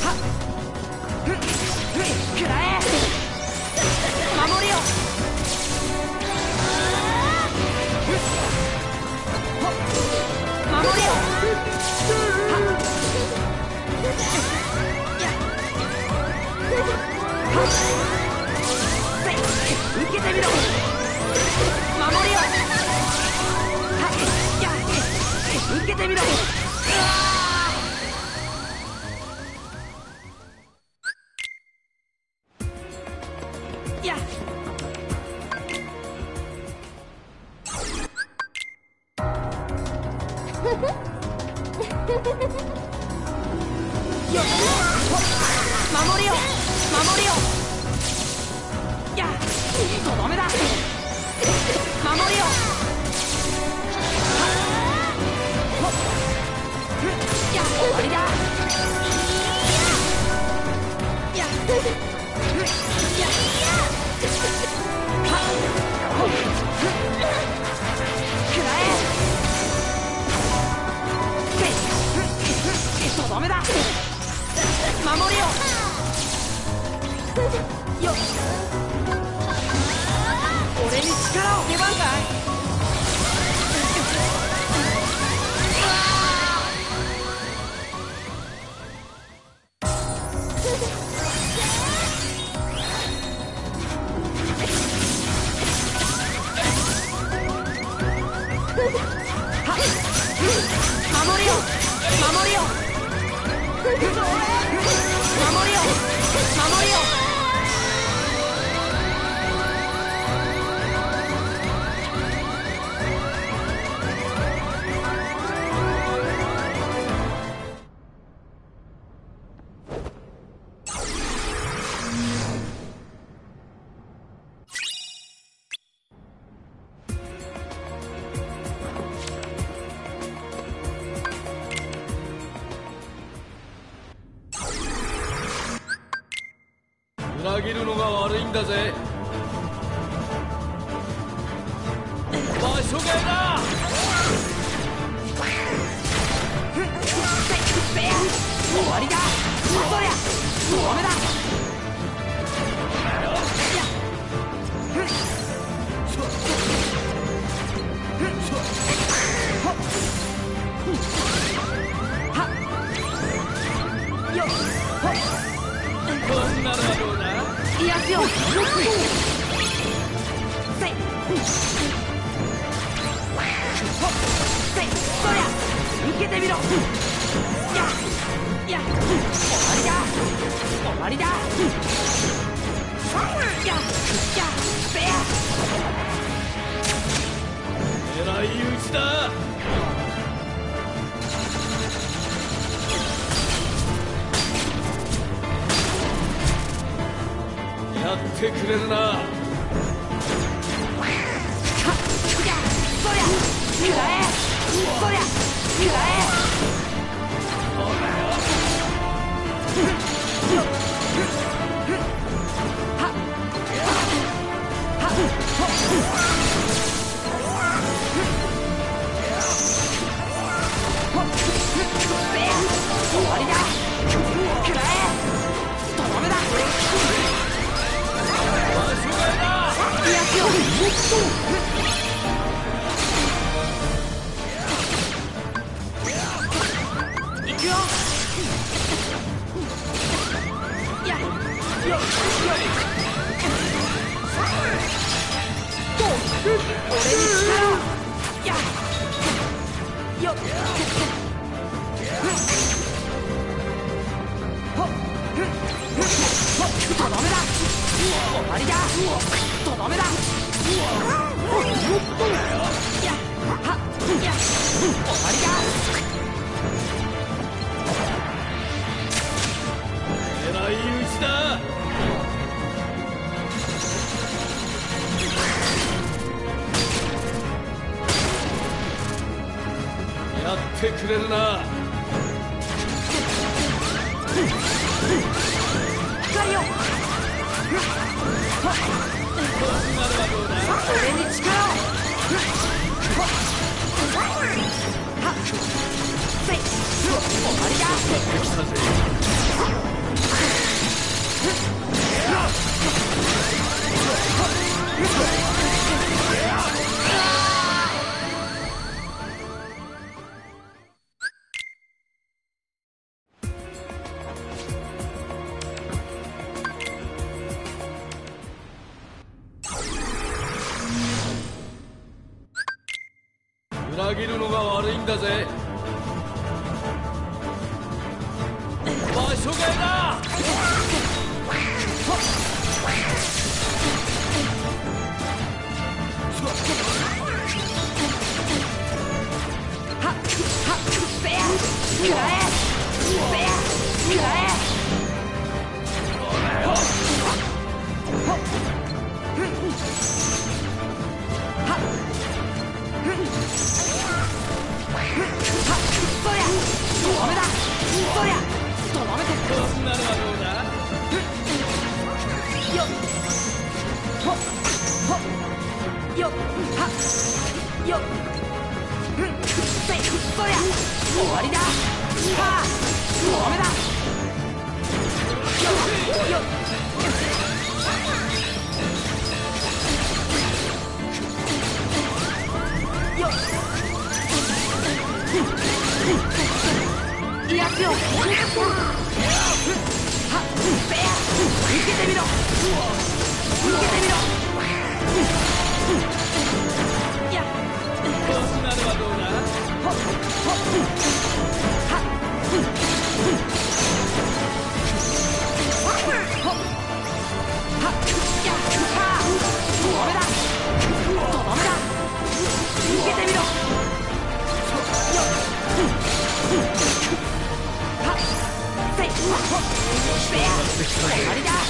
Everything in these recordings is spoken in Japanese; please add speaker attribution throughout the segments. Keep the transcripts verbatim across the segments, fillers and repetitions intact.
Speaker 1: くらえ守りよ守りよ受けてみろ守りよ受けてみろやっよっ守りよ守りよやっとどめだ守りよやっ終わりだやっやっくらえとどめだ守りよよっ俺に力を出番かい守りよ守りよ守りよ守りよ
Speaker 2: 裏切るのが悪いんだぜ。場所替えだ。
Speaker 1: 終わりだそりゃとどめだよっ
Speaker 2: こんなのはどうだ。
Speaker 1: いやすよせいせいそりゃ受けてみろやや終わりだ終わりだややせや
Speaker 2: 狙い撃ちだ。やってくれるな。
Speaker 1: はっやそりゃくらえそりゃくらえよっはっはっほっほっせや終わりだくらえとどめだいやよいくよやよよと俺に力をやよほっほっとどめだ終わりだとどめだやはっや終わりだ
Speaker 2: 狙い撃ちだ。やってくれるな。
Speaker 1: 光よ俺に力をはっせい終わりだ
Speaker 2: 来たぜ。 切るのが悪いんだぜ。場所替えだ。
Speaker 1: 食らえ食らえ食らえそりゃとどめだそりゃとどめて
Speaker 2: こんなのはどうだ。
Speaker 1: よっほっほっよっはっよっせいそりゃ終わりだはあとどめだよっよっよっいやつよはっせや受けてみろ受けてみろいや
Speaker 2: こんなのはどうだ。
Speaker 1: ほっほっはっほっはっやはあとどめだとどめだ受けてみろよっはっせいほっせや終わりだ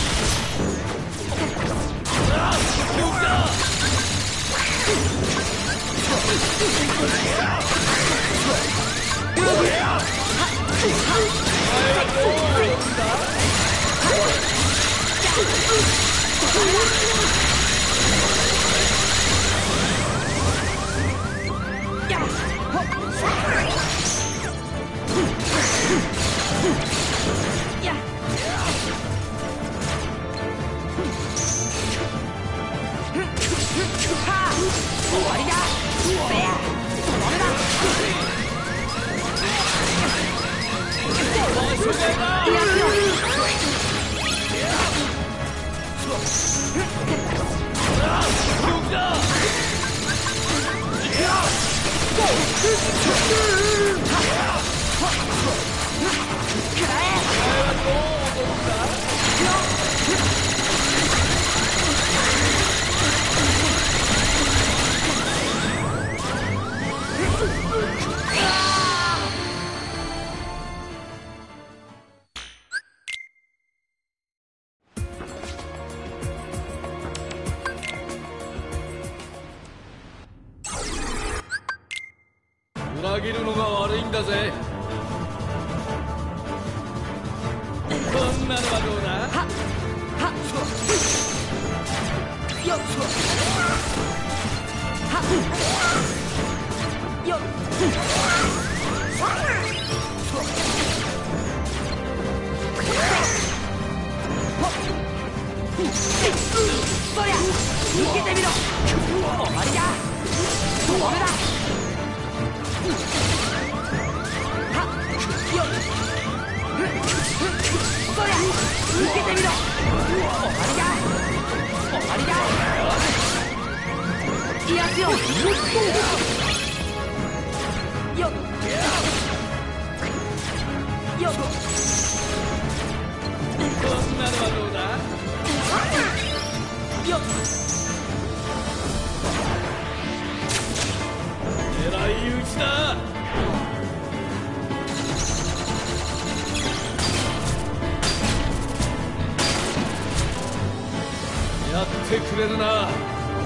Speaker 1: 終わりだせやとどめだいやつよくらえ
Speaker 2: 裏切るのが悪いんだぜ。こんなのはどうだ。
Speaker 1: はっはっよっはっよっそりゃ受けてみろ終わりだとどめだはっよっそりゃ受けてみろ終わりだ終わりだいやつよよっよっ
Speaker 2: こんなのはどうだ。
Speaker 1: よっ
Speaker 2: 狙い撃ちだ。やってくれるな。
Speaker 1: はっ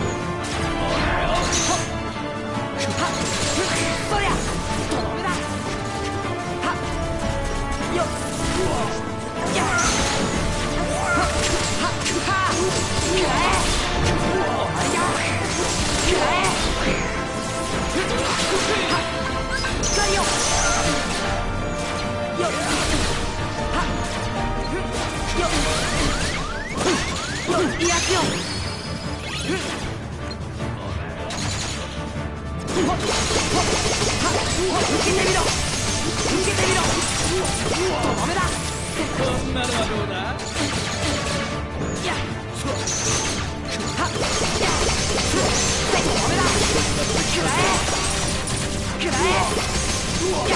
Speaker 1: そりゃとどめだはっよっやっはっはっはっくらえ終わりだくらえはっ光よよっはっよっよっいやつよほっほっはっ受けてみろ受けてみろとどめだ
Speaker 2: こんなのはどうだ。
Speaker 1: やっはっやっとどめだくらえくくらえ。やっ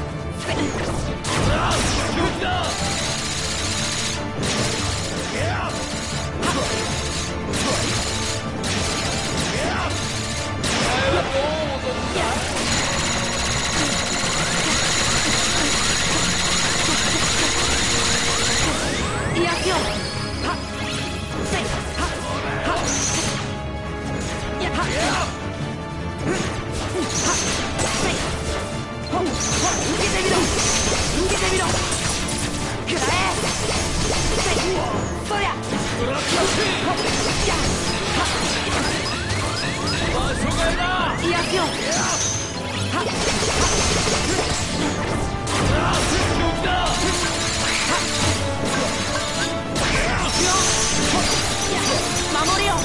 Speaker 1: いやすよ。はっせいはっはっやっはっふんはっせいほっほっ受けてみろ受けてみろくらえせいそりゃほっやっはっ
Speaker 2: 場所替えだ。
Speaker 1: いやすよ。はっはっ守れよ。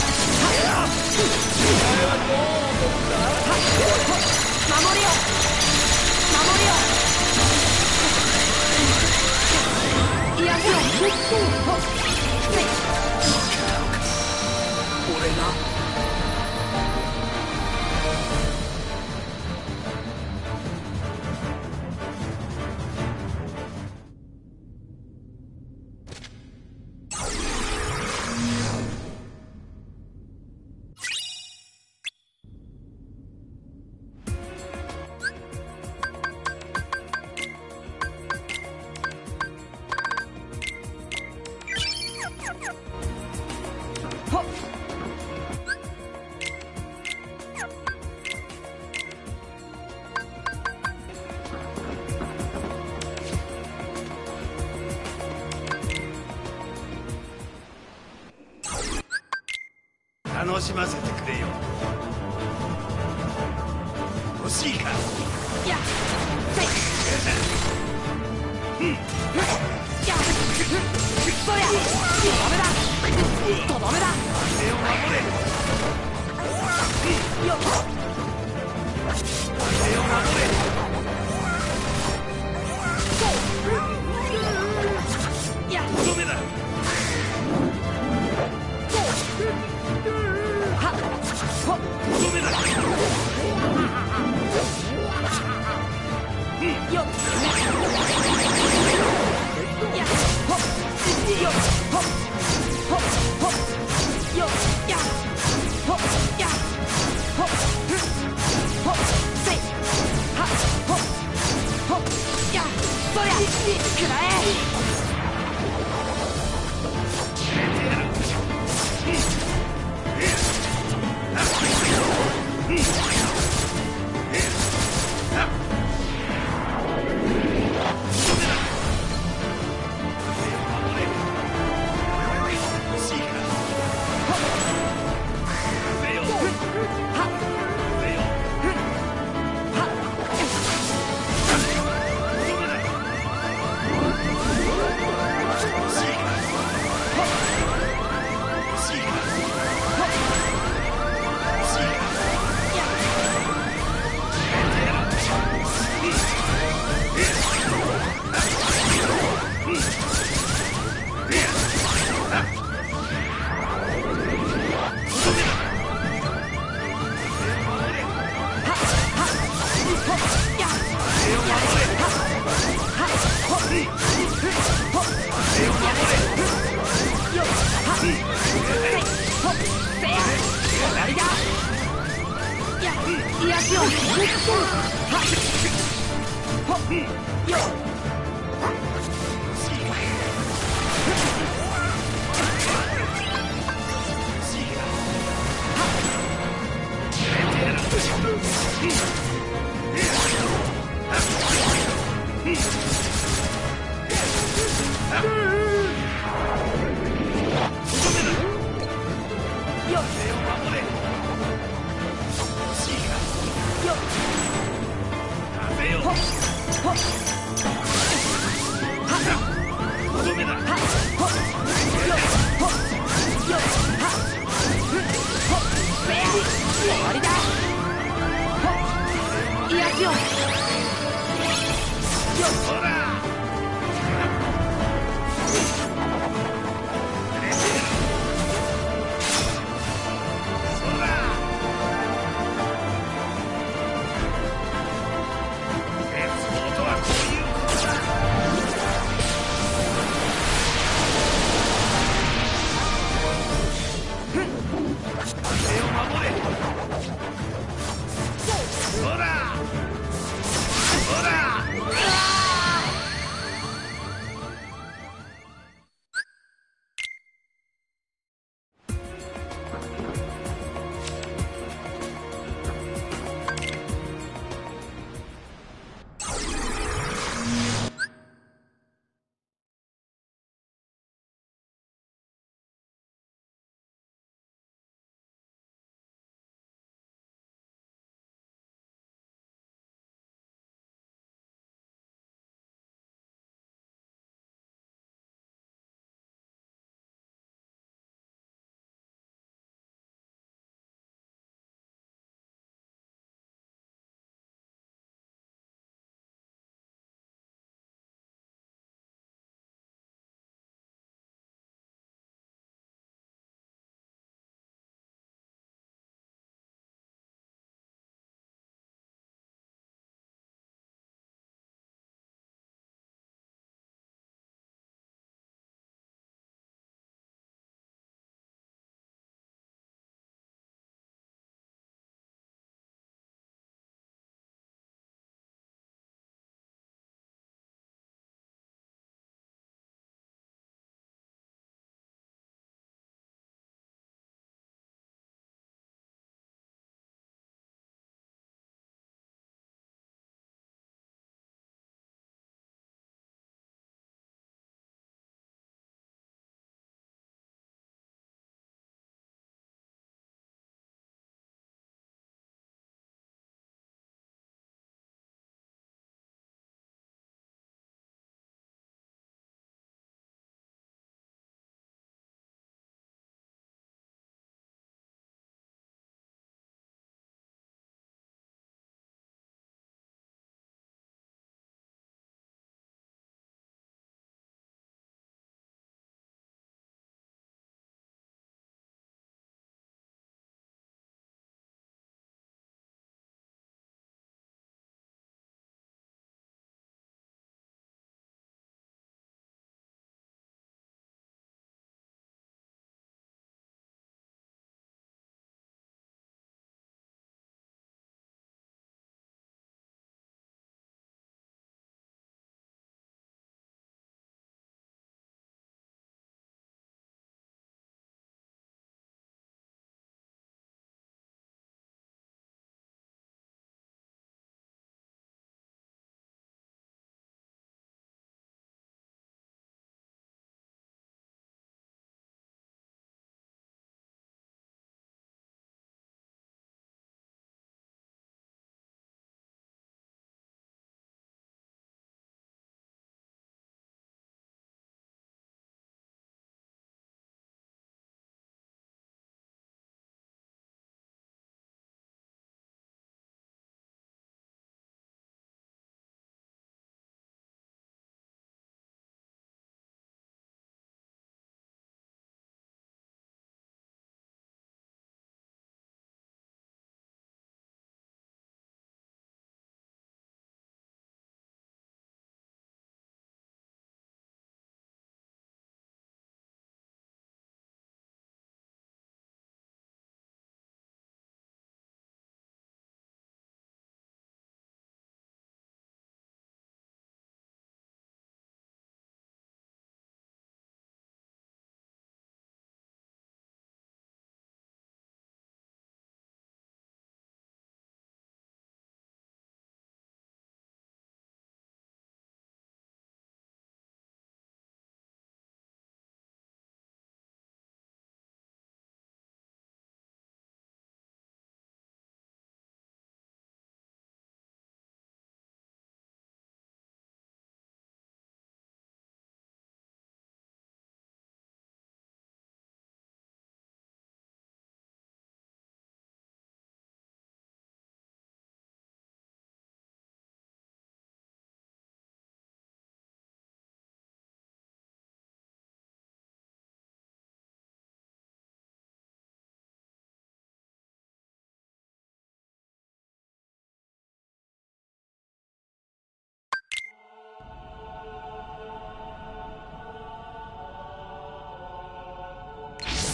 Speaker 1: 守れよ。守れよ。いやすよ。俺がほっ
Speaker 3: 楽しませてくれよ。欲しいか。
Speaker 1: やっせいうんやっそりゃとどめだとどめだ
Speaker 3: 手を守れ。
Speaker 1: よっ
Speaker 3: 手を守れ。
Speaker 1: やっ
Speaker 3: とどめだ。
Speaker 1: はっほっ
Speaker 3: とどめだ。
Speaker 1: よっやっほっよっほっほっほっよっやっほっやっほっふんほっせいはっほっほっやっそりゃくらえ。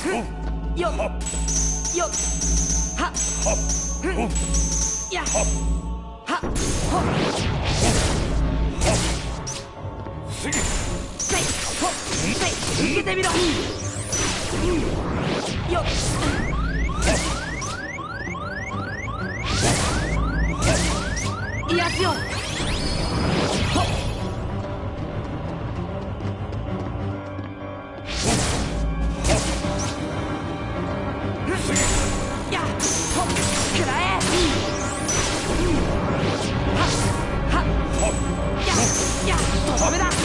Speaker 1: よっよっはふんやはほせいほせい受けてみろよっいやすよほっやっほっくらえはっはっやっやっとどめだ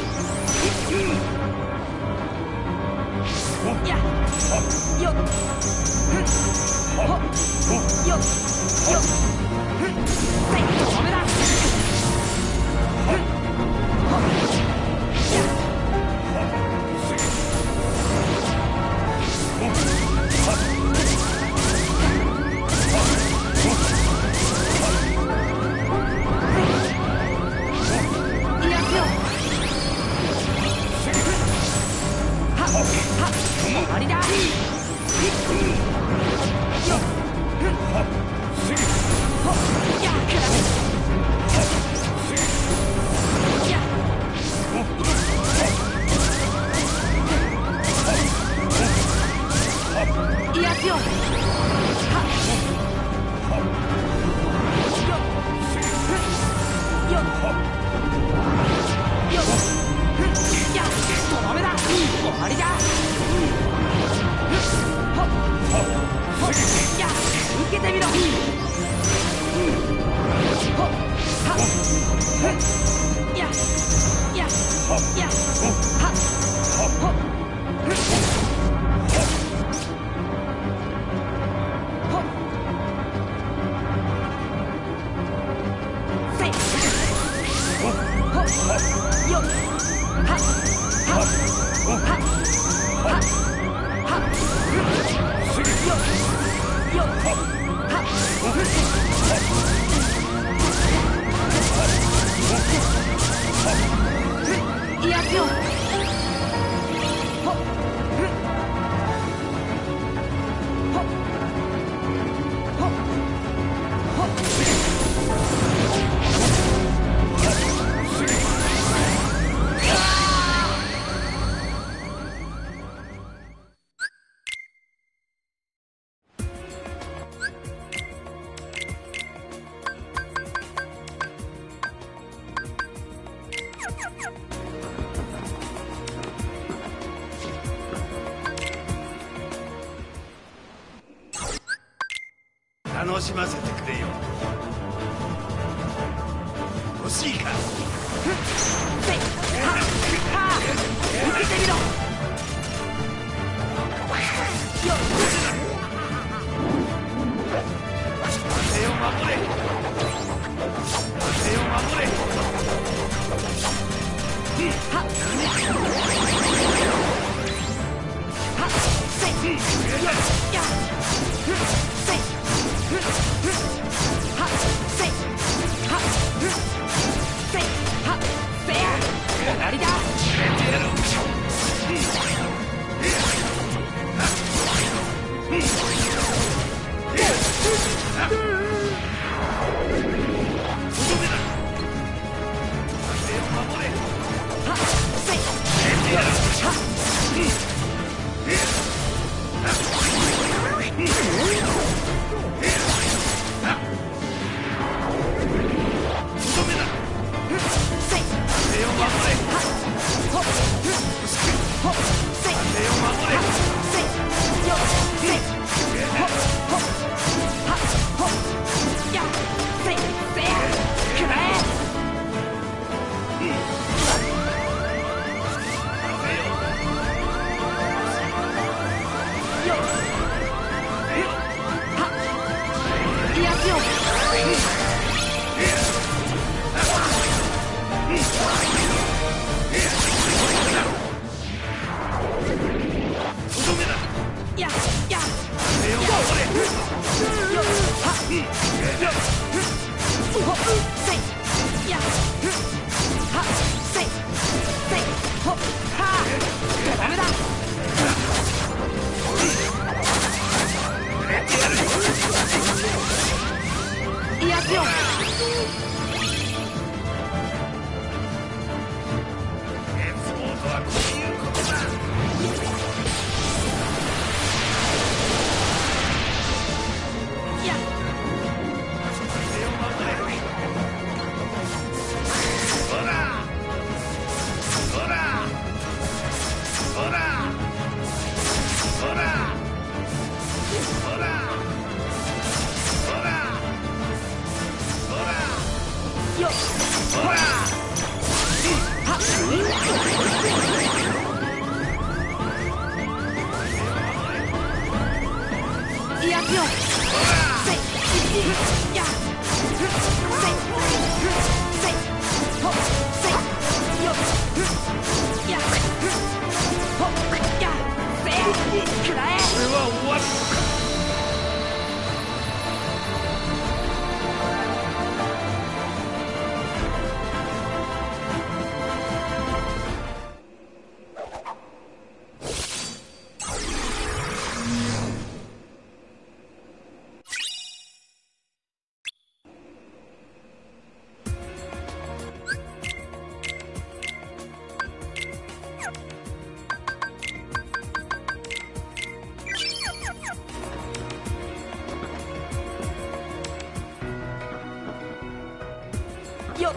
Speaker 1: やっよっふんほっよっよっふんせいとどめだふんほっやっいやすよはっはっ終わりだよっふんほっやっくらえやっいやすよはっよっふんよっよっふんやっとどめだ終わりだほっほっやっ受けてみろほっはっふんやっやっやっはっほっふんほっせいほっよっはっはっはっはっはっふんよっよっはっふんいやすよほっふんほっほっほっ
Speaker 3: 楽しませてくれよ。欲しいか。
Speaker 1: せいはっはっ受けてみろよっ
Speaker 3: 手を守れ。手を守れ。
Speaker 1: はっはっせいよっやっふんせいふんふんはっせいはっふんせいはっせい終わりだはっせいよっはっせいますよ。
Speaker 3: 絶望とはこういうことだ。
Speaker 1: いや
Speaker 3: 手を守れ。ほらほらほらほらほらほらほら
Speaker 1: よっ
Speaker 3: ほら
Speaker 1: はっいやよせいやせいせいほせいよやほやせいくらえ。
Speaker 3: これは終わるのか。
Speaker 1: よっ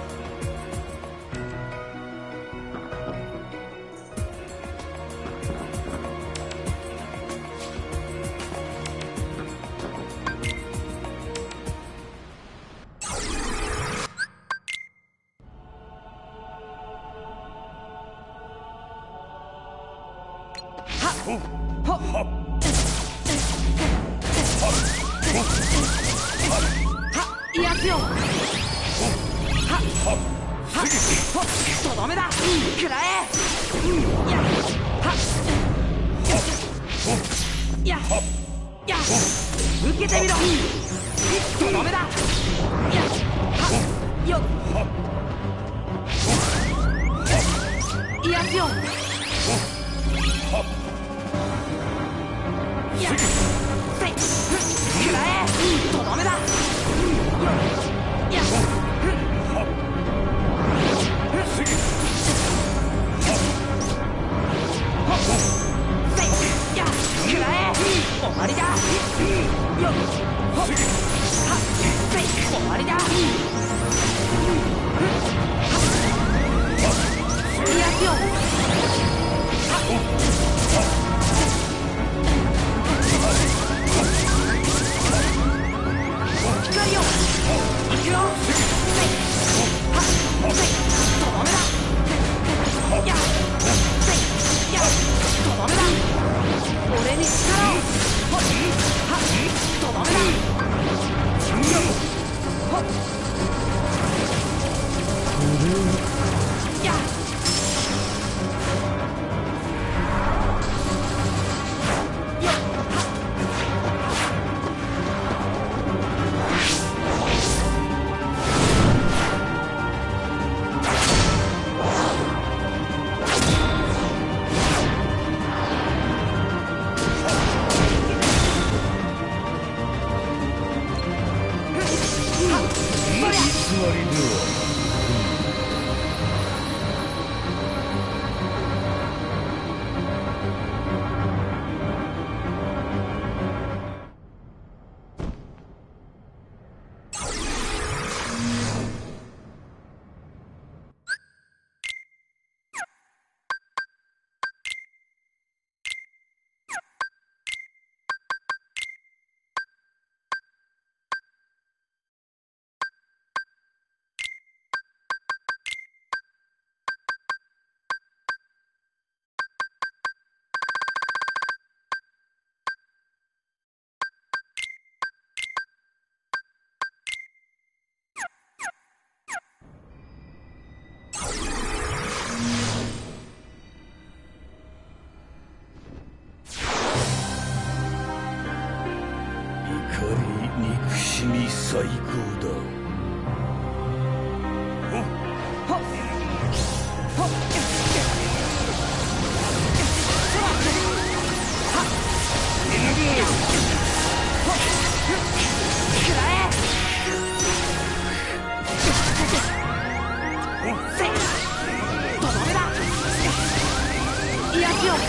Speaker 1: ほはいやつよ。ははほとどめだ。くらえ。やはやや受けてみろ。とどめだ。やはよいやつよ。やせいくらえ。とどめだ。よやせいやくらえ。終わりだ。よほはせい終わりだ。いやつよ。光よ行くよ。せいはせいとどめだ。やせいやとどめだ。俺に力をほはとどめだ。よほやよは
Speaker 3: 憎しみ最高だ。
Speaker 1: ほっほっほっくらえ。 せいとどめだ癒やしを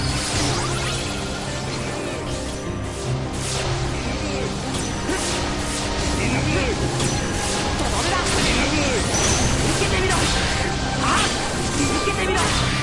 Speaker 1: とどめだ受けてみろあ受けてみろ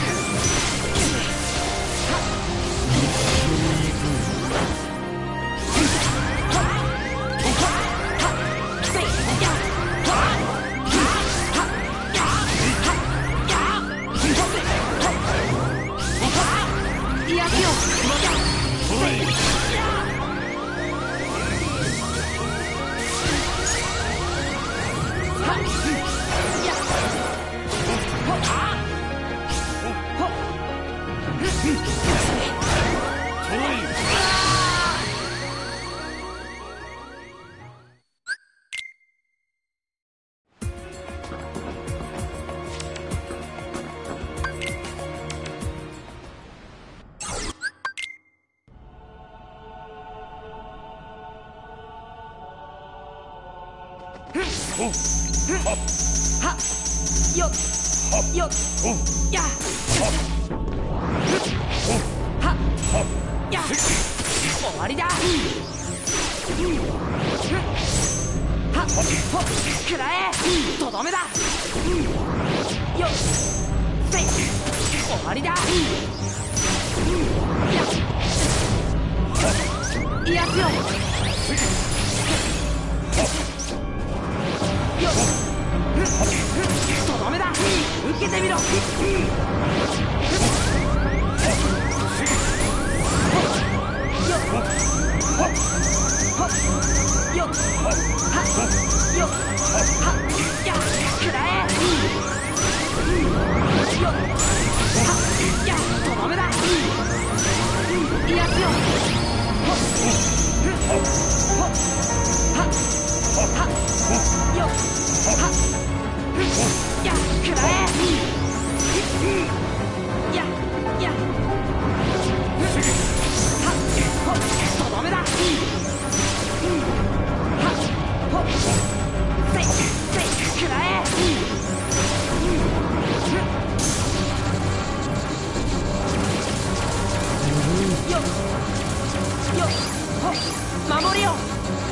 Speaker 1: はっよっよっやはっや終わりだはっほっくらえとどめだよっせい終わりだやいやつよよっとどめだ受けてみろよっよっはっよっはっやくらえよっはっやとどめだいやつよほっほっはっはっよっはっやくらえややはっほっとどめだはっほっせいせいくらえよっよっほっ守りよや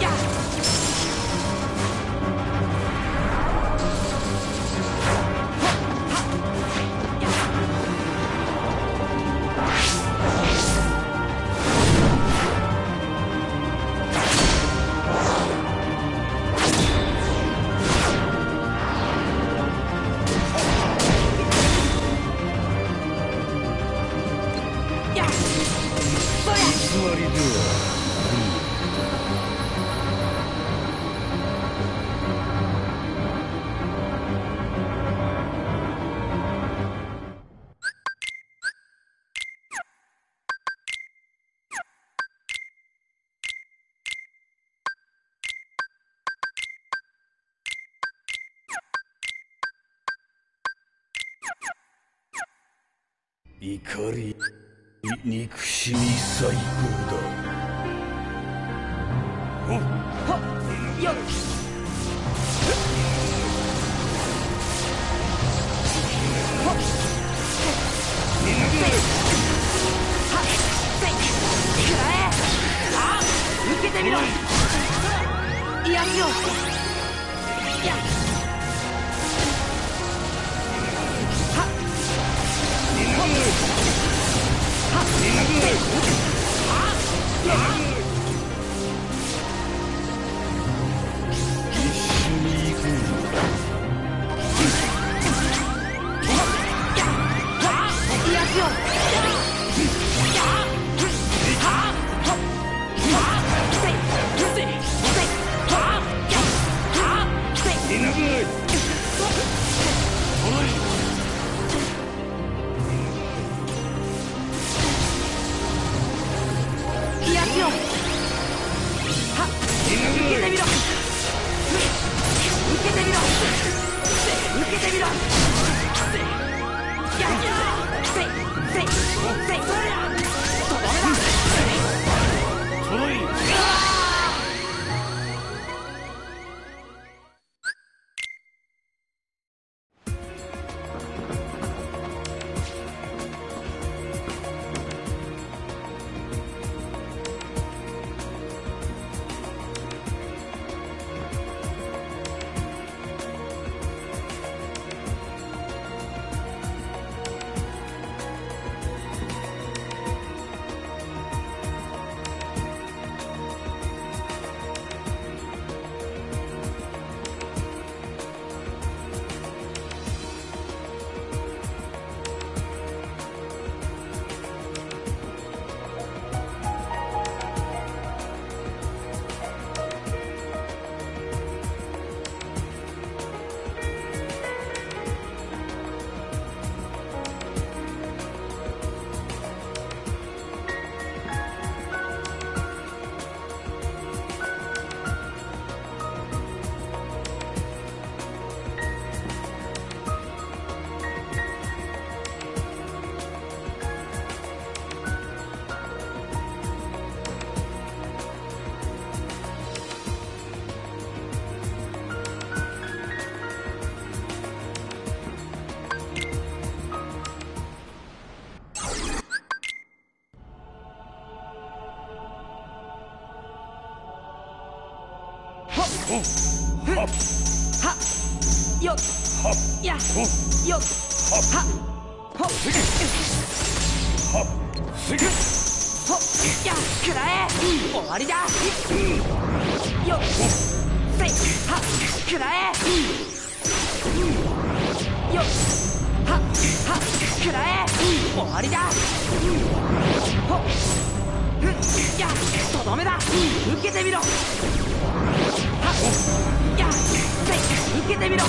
Speaker 3: 怒り憎しみ最高だ。
Speaker 1: ほっよっほっせいはっせいくらえあ受けてみろいやつよやはっほっはっせいあやはよやよはほほやくらえ終わりだよせいはくらえよははくらえ終わりだほふやとどめだ受けてみろはやせい受けてみろ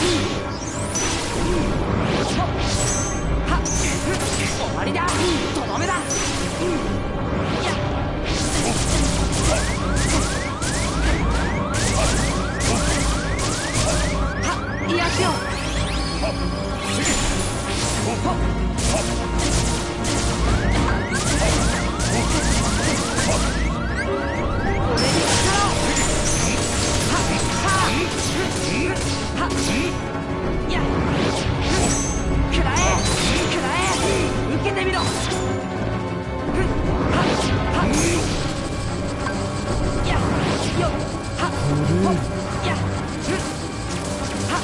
Speaker 1: ほは終わりだとどめだやは癒やしよほ俺に力をはははやくらえくらえ受けてみろははやよはほやは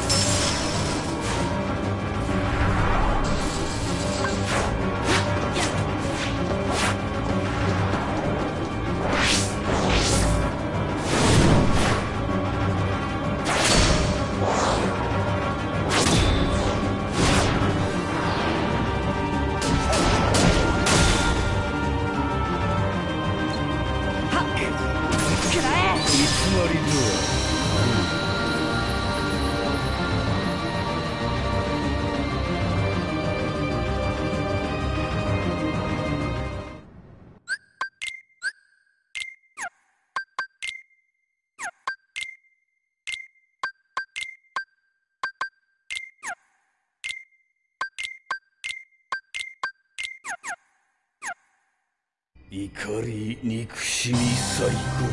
Speaker 3: 怒り憎しみ最高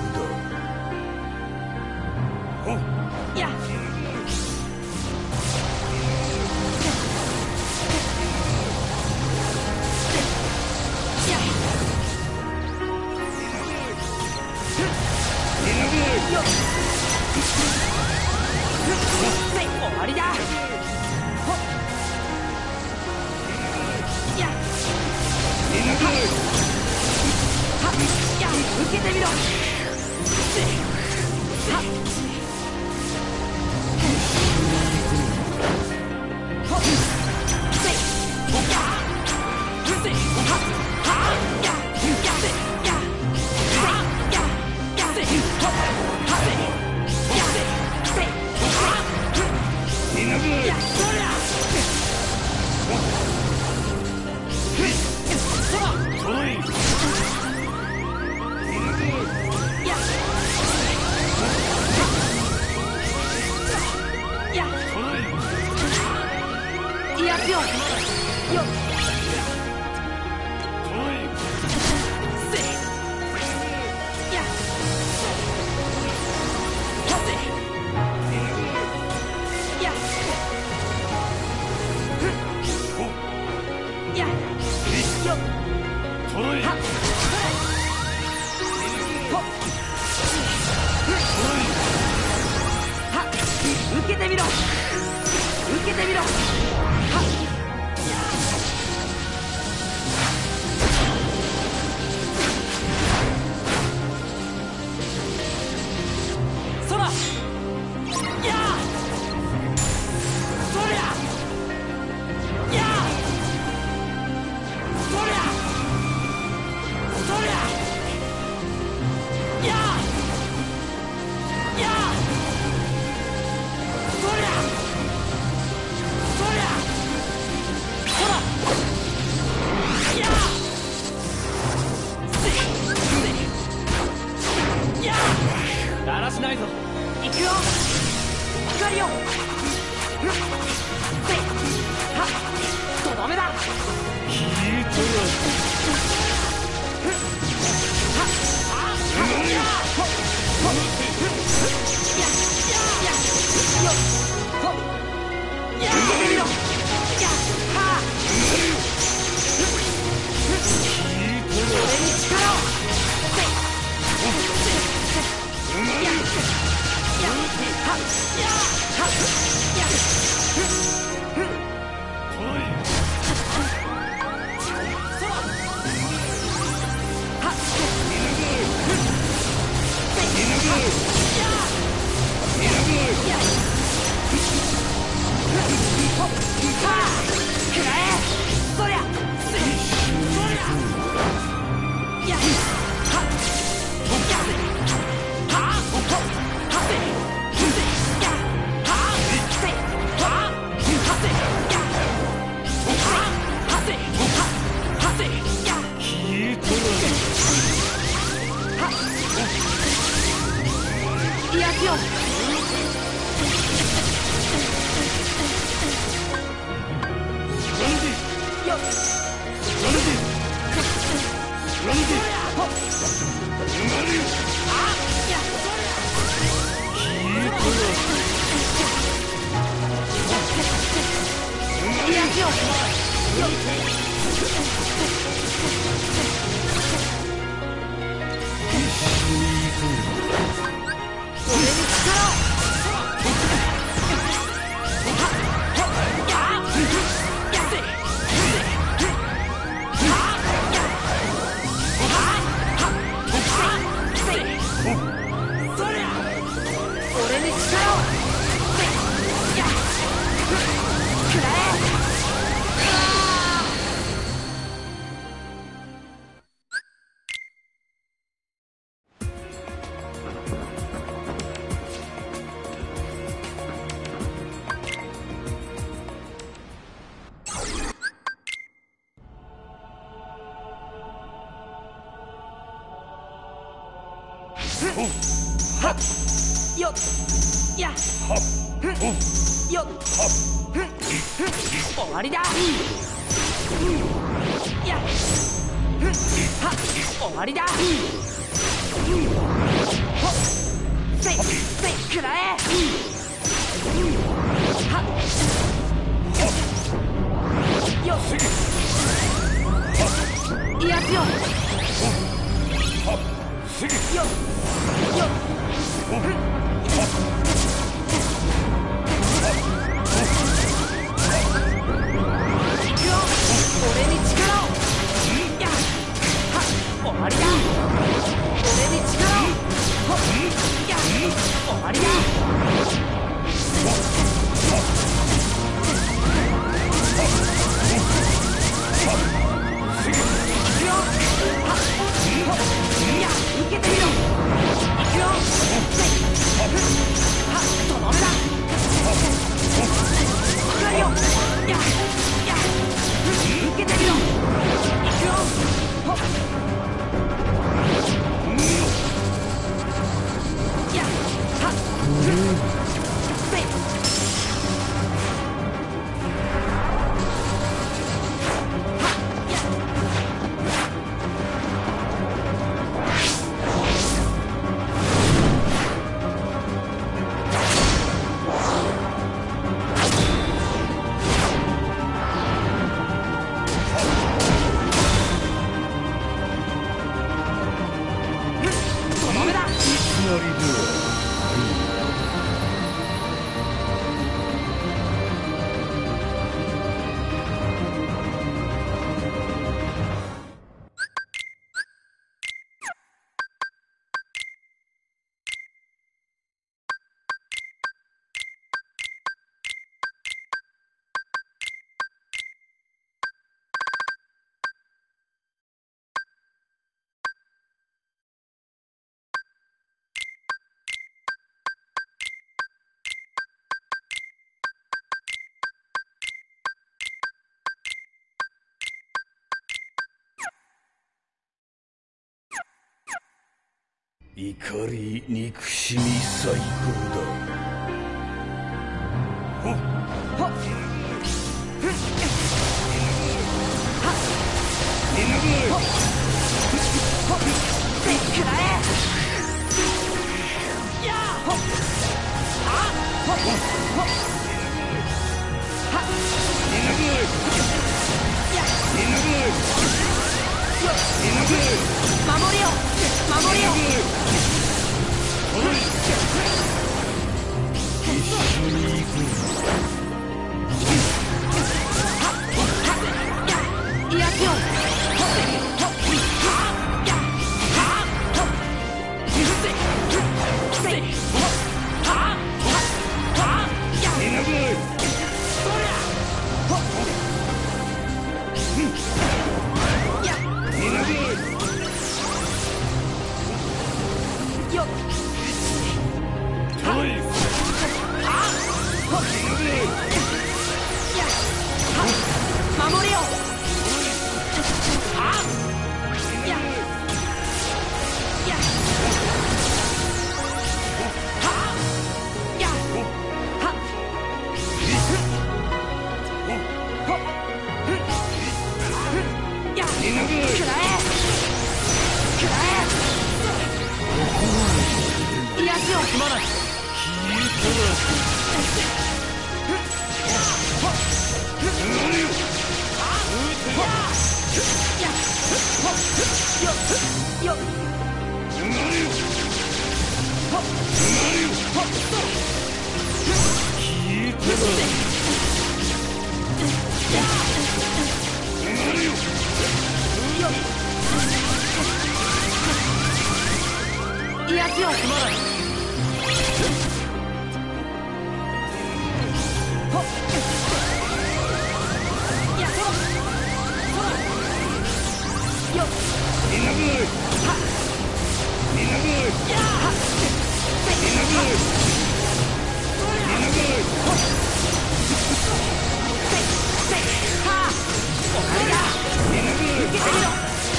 Speaker 3: だ。
Speaker 1: や終わりだほっやはっや受けてみろはっほっせやせはっはっややせやせややせほっはせやせせはっやそりゃそら
Speaker 3: おい
Speaker 1: や癒やしよよせやはせやふやよはほは受けてみろ受けてみろはそらやそりゃやそりゃそりゃややそりゃそりゃほらやせせや
Speaker 2: だらしないぞ。
Speaker 1: 行くよ光よふっせはっとどめだ
Speaker 3: 聞いとる
Speaker 1: ふっはっはっやほっほっふっやややよほっやってみろやはっふっふっ俺に力をせせせややよっやふんよっふん終わりだやふんは終わりだほっせいせいくらえはよっいやつよよっよっふん俺に力をやっは終わりだ俺に力をほっやっ終わりだいくよはっほっやっ受けてみろいくよせいふんはっとどめだかかるよやっやっ受けてみろいくよほっやっはっふんせいはっやっ
Speaker 3: 怒り憎しみ最高だ。
Speaker 1: ほっほっふんはっほっほっせいくらえやーほっあほっほっはっやよっ守りよ守りよ
Speaker 3: 一緒に行く。
Speaker 1: いやつよよっいや気は済まない。ほっいやそらそらよっ
Speaker 3: みんなぐい
Speaker 1: はっ
Speaker 3: みんなぐい
Speaker 1: やはっ
Speaker 3: みんなぐいみんなぐい
Speaker 1: ほっせいせいはあお金だ
Speaker 3: みんなぐい
Speaker 1: 受けてみろ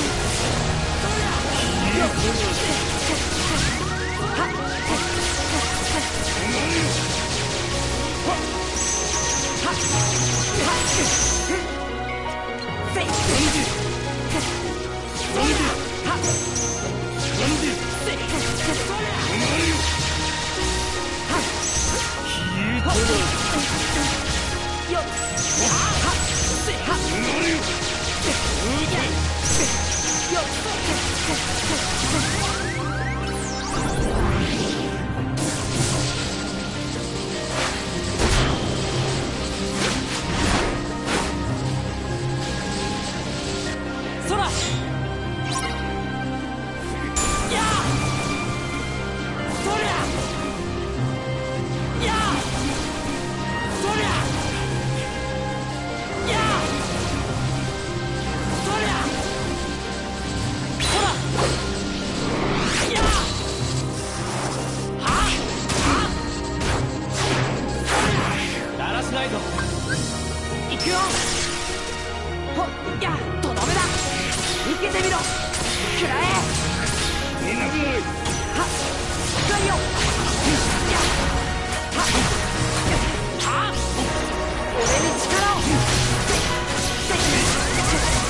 Speaker 1: よっはっほっはっはっせい
Speaker 3: なんで
Speaker 1: はっ
Speaker 3: なんで
Speaker 1: せいはっ
Speaker 3: 聞いたら
Speaker 1: よっはっせいはっ
Speaker 3: なるよ
Speaker 1: よっそらやあそりゃやあそりゃやあそりゃそらやあはあはあ
Speaker 2: だらしないぞ。
Speaker 1: 行くよほっやとどめだ受けてみろ食らえ
Speaker 3: みんなぐい
Speaker 1: はっ光よやはっはっ俺に力をせせ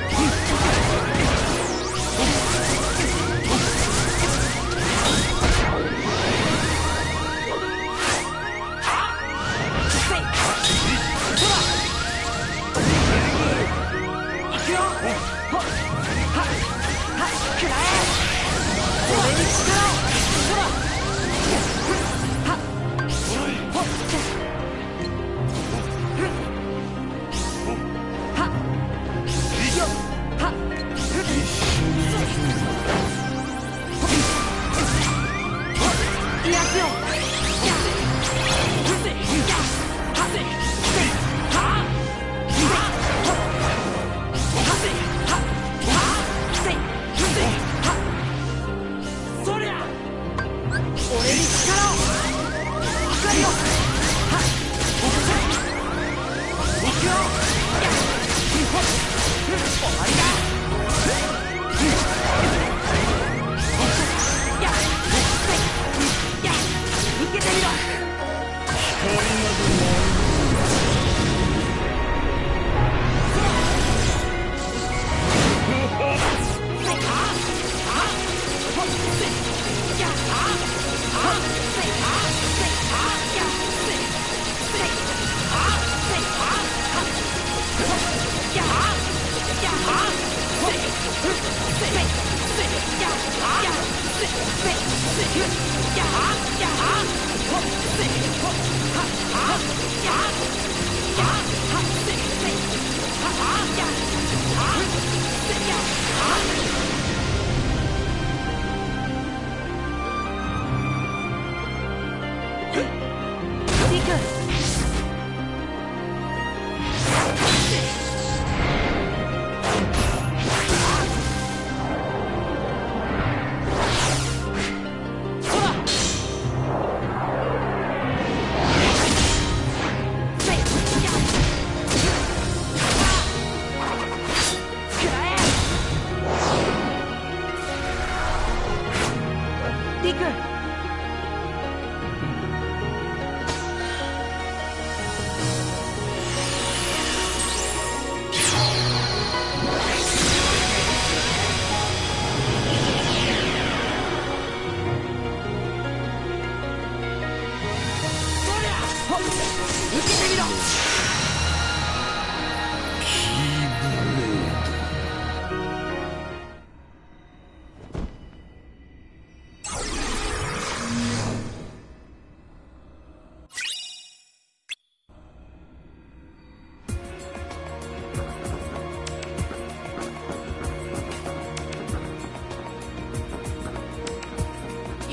Speaker 1: せいそら行くよほっはっはっ食らえ俺に力をそらはっほっはっよっはっいやつよやせやはせせはせははせははせせはそりゃ俺に力を光よは行くよやほっ終わりだやせや受けてみろ
Speaker 3: 光など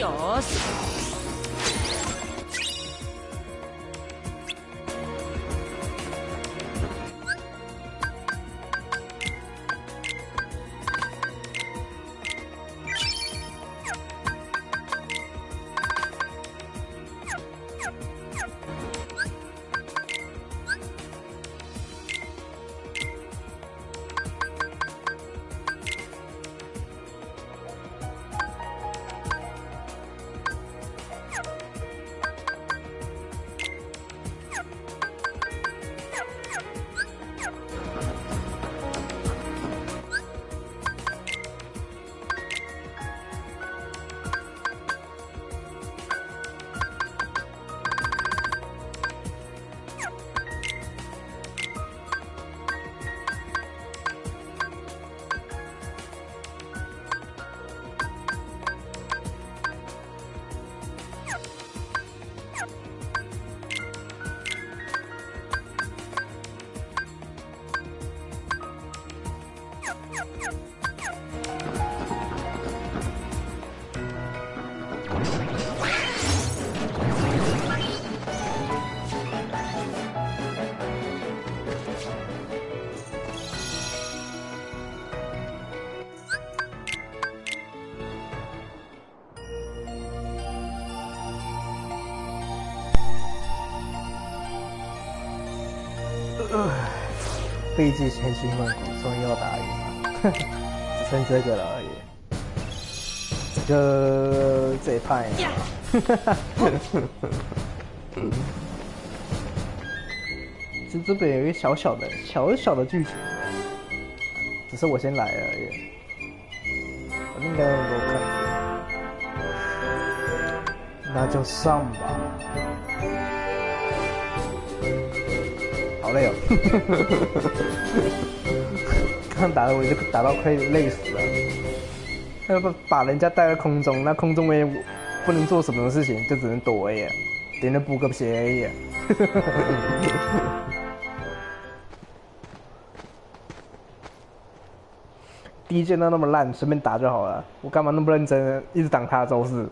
Speaker 1: よーし。
Speaker 4: 飞机前行曼谷终于要打赢了，只剩这个了而已。这个这一派，其实这边有一个小小的、小小的剧情，只是我先来了而已。我应该能够看，那就上吧。好累哦，刚刚打的我就打到快累死了。要不把人家带到空中，那空中我也不能做什么事情，就只能躲而已，顶着补个血而已。第一剑都那么烂，随便打就好了，我干嘛那么认真，一直挡他的招式？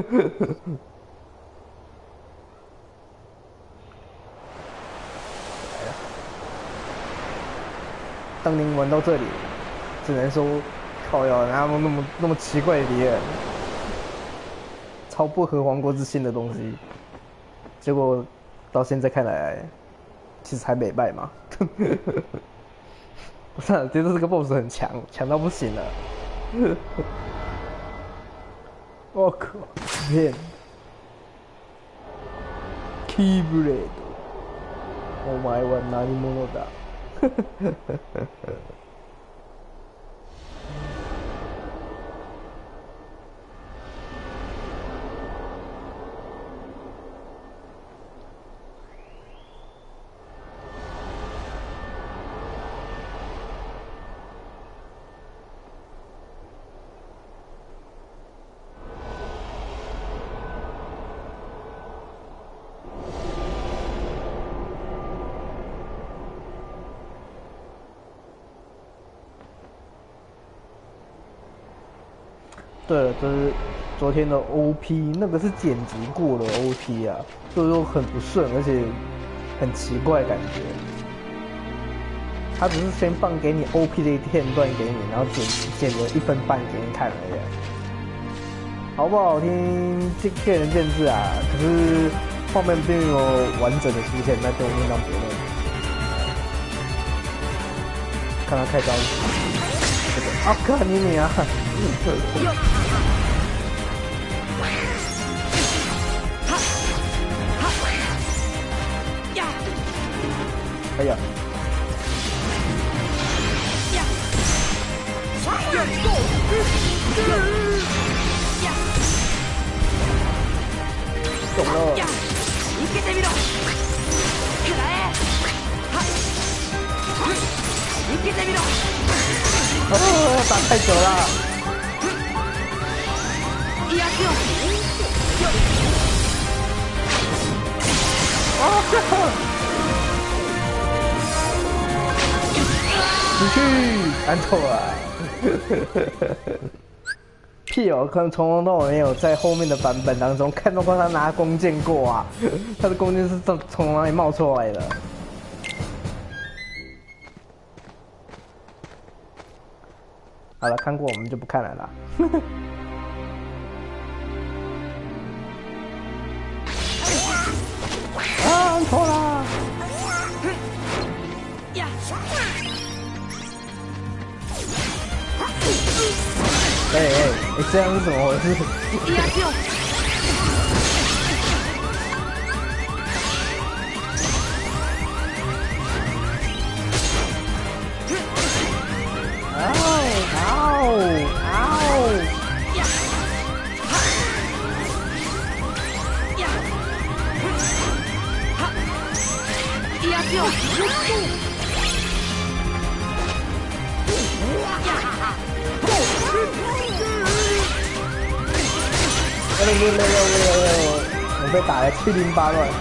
Speaker 4: 当年玩到这里，只能说靠腰，然后那么那么奇怪的敌人，超不合王国之心的东西，结果到现在看来，其实还没败嘛。我操，觉得这个 boss 很强，强到不行了。我靠，天 ！Keyblade， お前は何者だ？对了，就是昨天的 O P， 那个是剪辑过的 O P 啊，所以说很不顺，而且很奇怪感觉。他只是先放给你 O P 的片段给你，然后剪剪了一分半给你看而已。好不好听，这见仁见智啊。可是画面并没有完整的出现，那就另当别论。看他开招，这个啊，看你你啊！哎呀！中了！いけてみろ！食らえ！いけてみろ！哦，打太久了。いやよ！哦！死去，按错了。 屁哦，可能从头到尾没有在后面的版本当中看到过他拿弓箭过啊，他的弓箭是从从哪里冒出来的？好了，看过我们就不看了啦。啊，错啦！
Speaker 1: 呀！
Speaker 4: 哎哎哎，这样是怎么回事？
Speaker 1: 呀就！
Speaker 4: 嗷嗷！
Speaker 1: 呀！哈！呀！哈！呀就！
Speaker 4: 六六六六六六！我被打得七零八乱。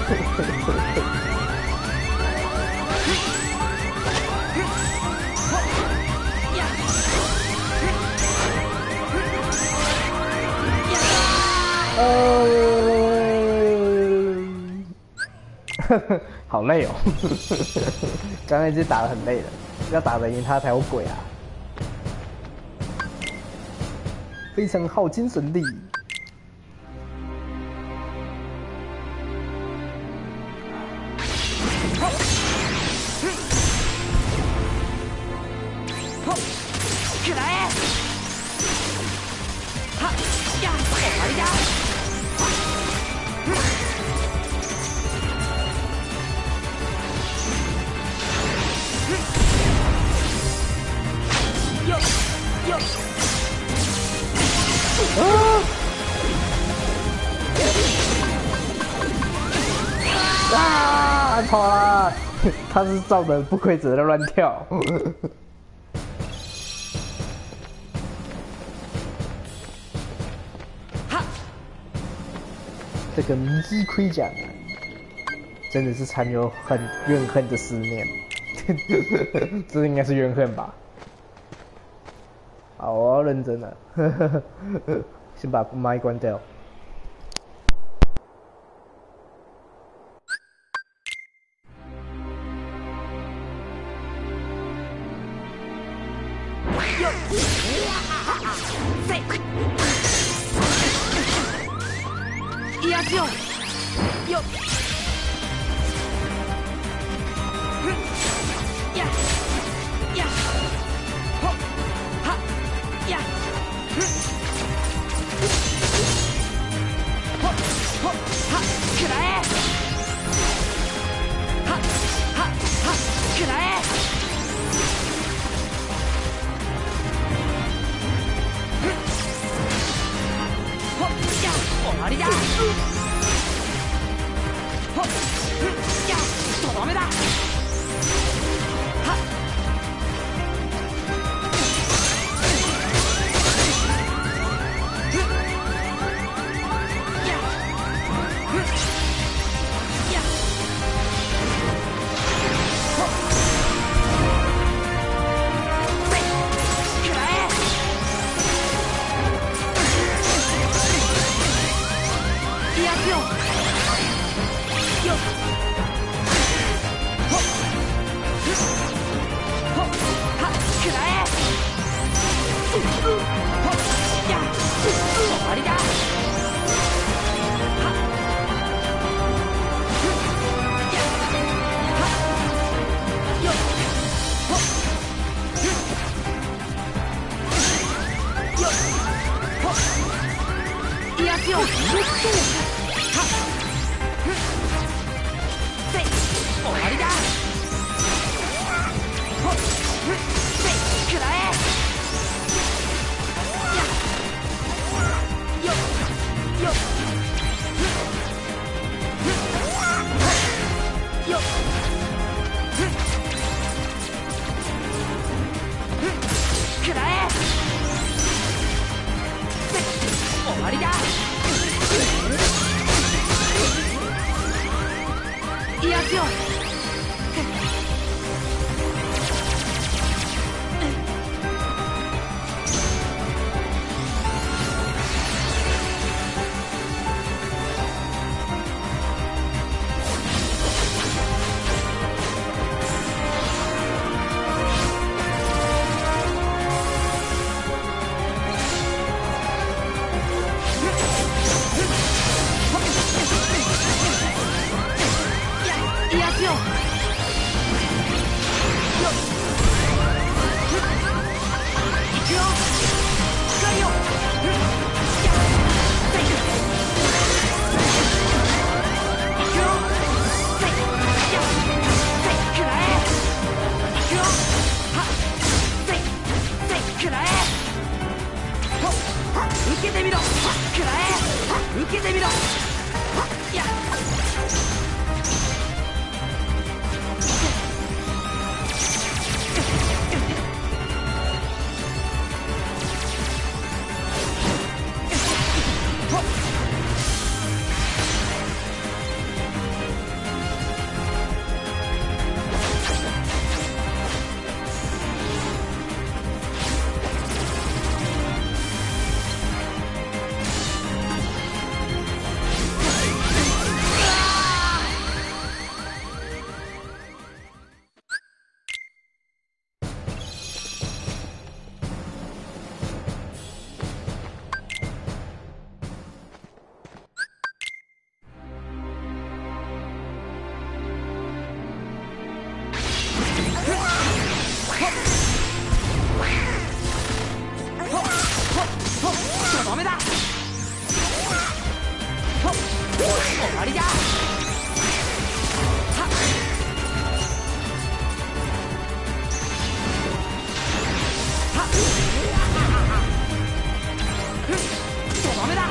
Speaker 4: 呃，好累哦，刚刚已经打得很累了，要打得赢他才有鬼啊！非常耗精神力。
Speaker 1: 起来！哈呀！我玩家！哟哟！
Speaker 4: 啊！啊！跑啦！他是照着不规则的乱跳。这个迷之盔甲男真的是残留很怨恨的思念，这应该是怨恨吧？好，我要认真了，先把麦关掉。
Speaker 1: 呀就！哟！呀呀！吼！哈！呀！吼吼！哈！起来！哈哈哈！起来！吼呀！我玩的呀！ てみろ食らえ受けてみろやっダメだ終わりだはっはっダメだ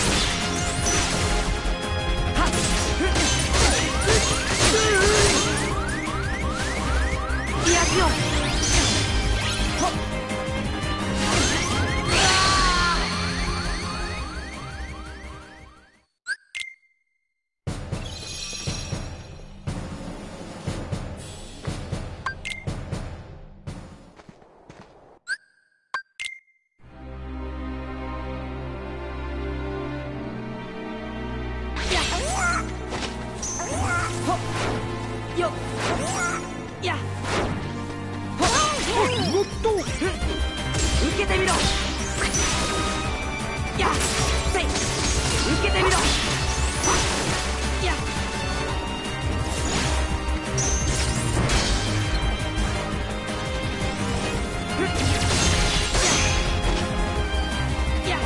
Speaker 1: はっいやしよほっよっやっほっもっと受けてみろやっせい受けてみろやっやっ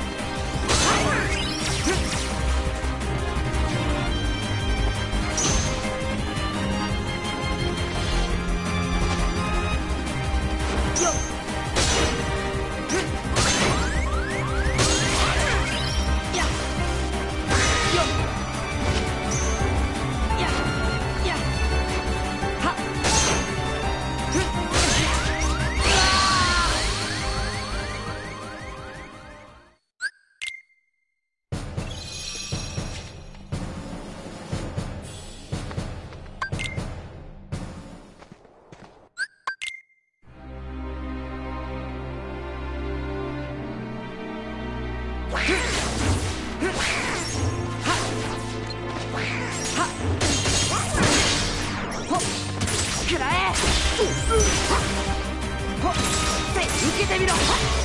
Speaker 1: 食らえほっせ受けてみろはっ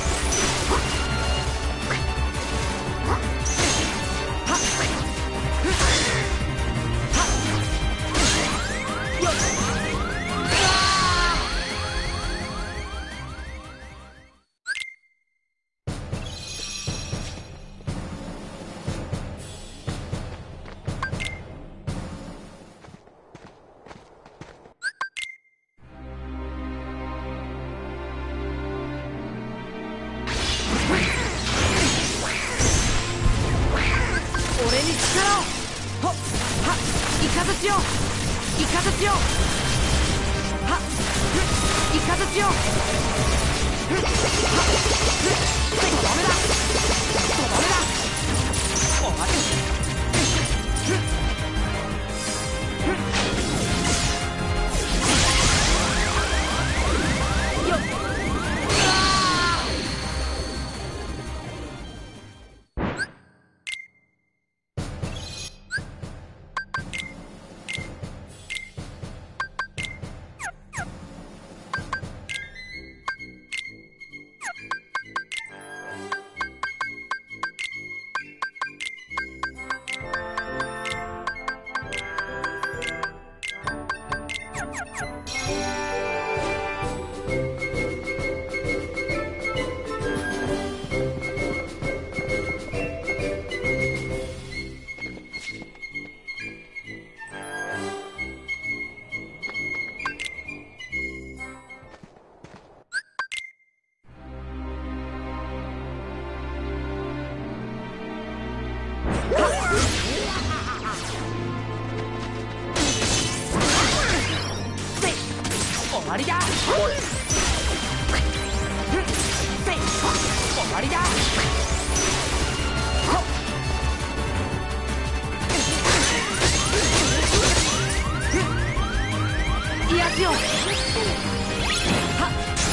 Speaker 1: よっ俺に力をほっはっイカズチよイカズチよはっイカズチよふっはっふっダメだダメだ終わりふっふっよっだ。せい、終わりだ。いやつよ。はっ。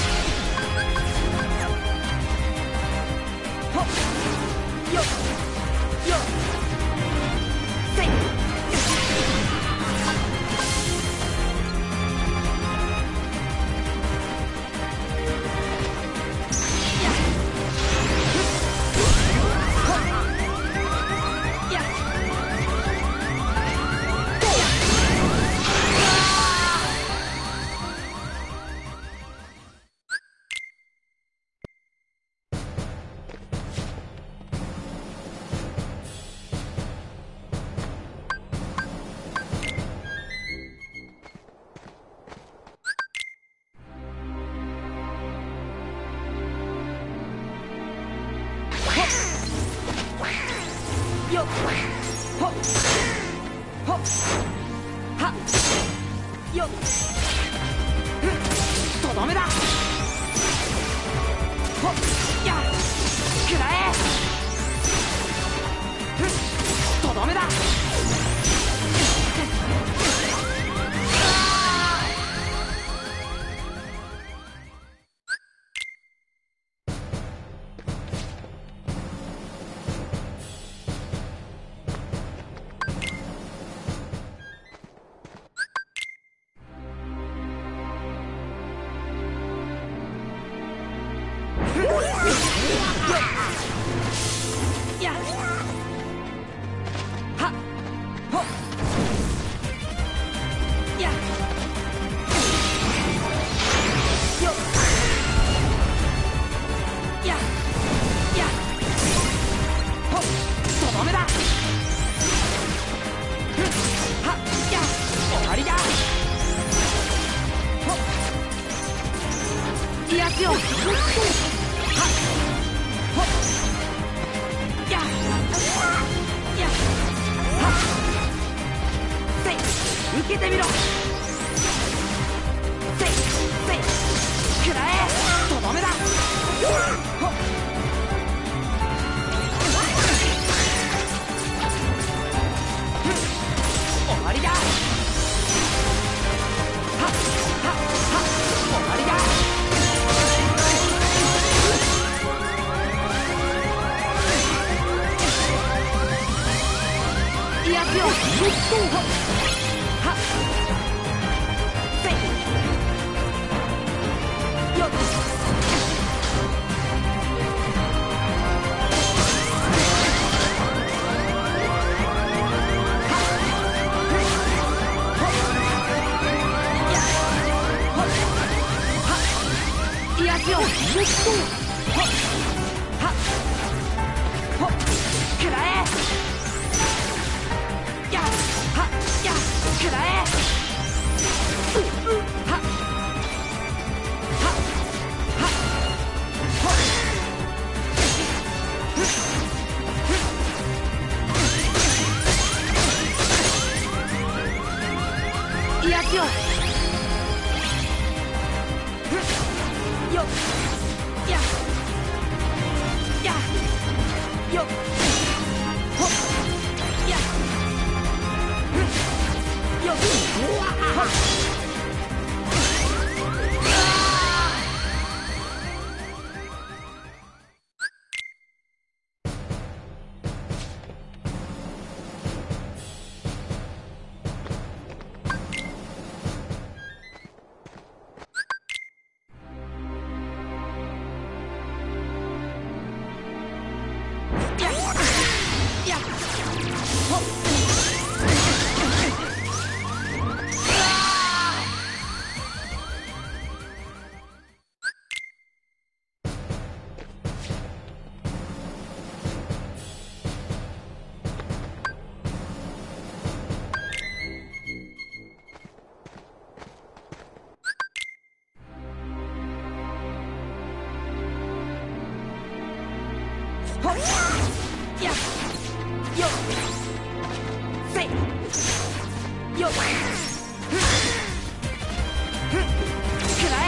Speaker 1: ほっ。よっ。よっ。せい。よっ。ほっ。ほっ。はっ。よっ。ふっ。とどめだ。ほっ。や。くらえ。ふっ。とどめだ。や。はっ。ほっ。や。よっ。や。や。ほっ。とどめだ。ふっ。はっ。や。終わりだ。ほっ。いやつよ。はっ。ほっ。や。や。はっ。せい。受けてみろ。せい。せい。くらえ。とどめだ。ほっ。ふっ。終わりだ。はっ。はっ。はっ。終わりだ。いやつよ。はっ。せい。よっ。いやつよ。ほっ。はっ。ほっ。くらえ。や。はっ。や。くらえ。はっ。はっ。はっ。ほっ。ふっ。ふっ。いやつよ。ふっ。よっ。や。や。よっ。ほっ。や。ふっ。よっ。はっ。や。や。ほっ。ほっ。や。よっ。せい。よっ。ふっ。ふっ。くらえ。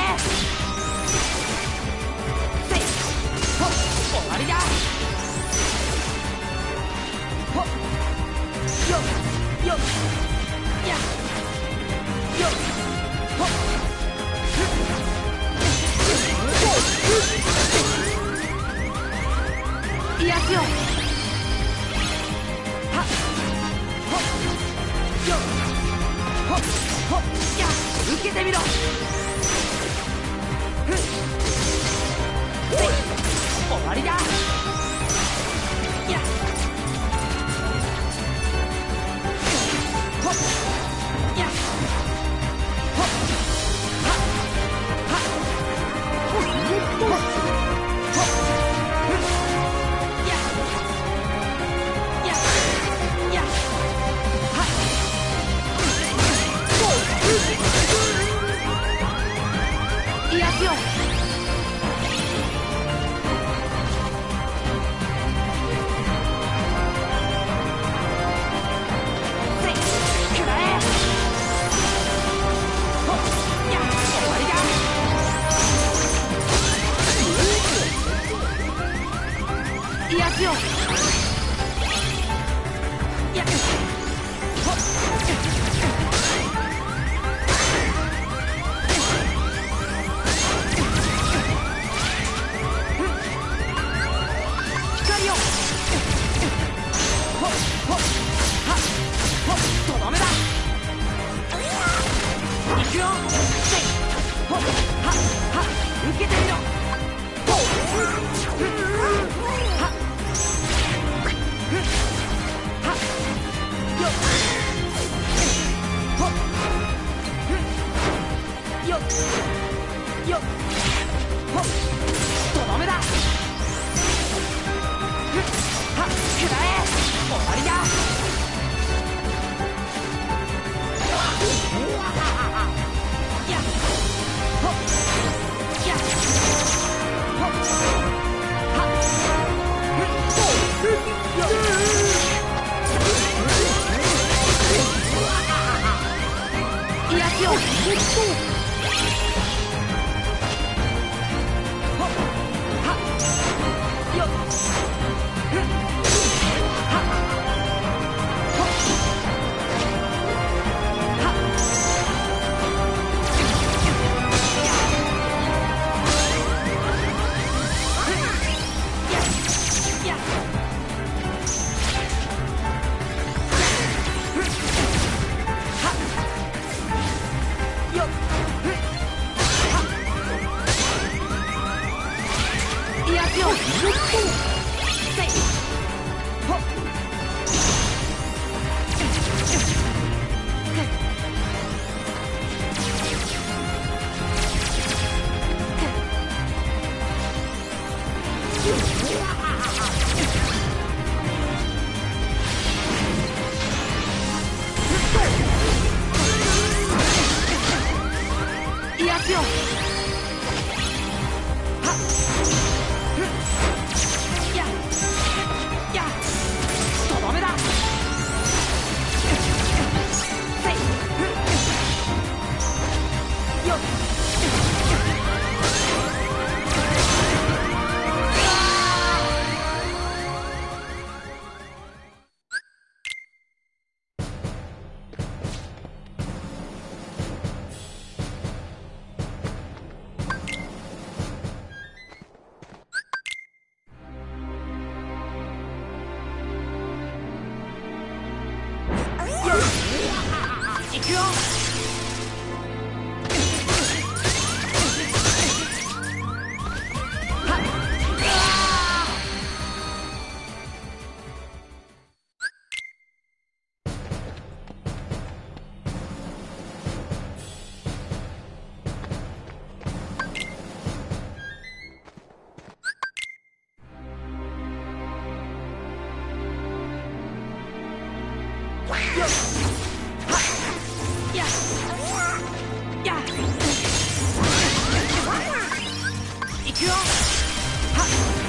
Speaker 1: いやつよ。せいくらえ。ほっや終わりだ。いやつよ。いやほっ光よ。ほっほっはっほっとどめだ。いくよ。せいほっはっはっ受けてみろ。ほっはっはっよっほっよっよっほっとどめだ。はっくらえ終わりだ。やっほっやっほっはっよっいやつよ。ほっはっよっはっほっはっやっやっはっよっはっいやつよ。せいほっいやつよ。はっややとどめだ。せいよっいくよ。はっよっはっややいくよ。はっ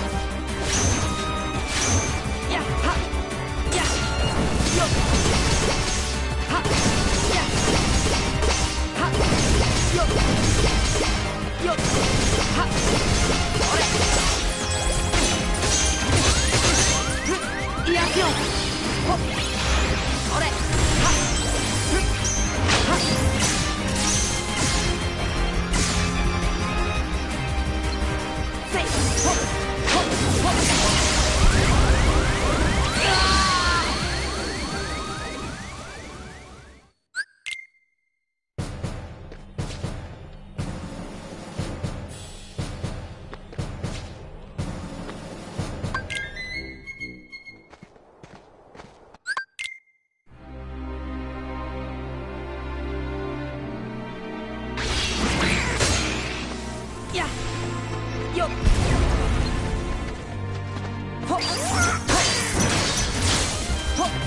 Speaker 1: やはっやよっはっやはっよっよっはっそれふっいやつよ。ほっそれはっふっはっせいほっほっほっやよっほっほっほっ